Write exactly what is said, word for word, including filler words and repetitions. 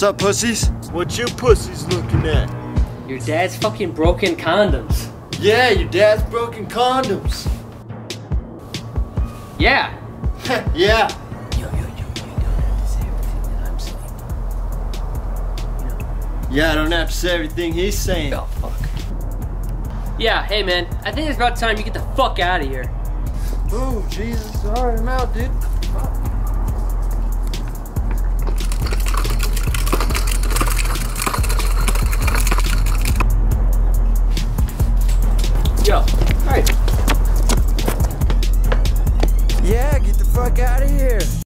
up, pussies? What you pussies looking at? Your dad's fucking broken condoms. Yeah, your dad's broken condoms. Yeah. Yeah. Yo, yo, yo, you don't have to say everything that I'm saying. You know. Yeah, I don't have to say everything he's saying. Oh, fuck. Yeah, hey man, I think it's about time you get the fuck out of here. Oh, Jesus. All right, I'm out, dude. Yo, hey. Yeah, get the fuck out of here.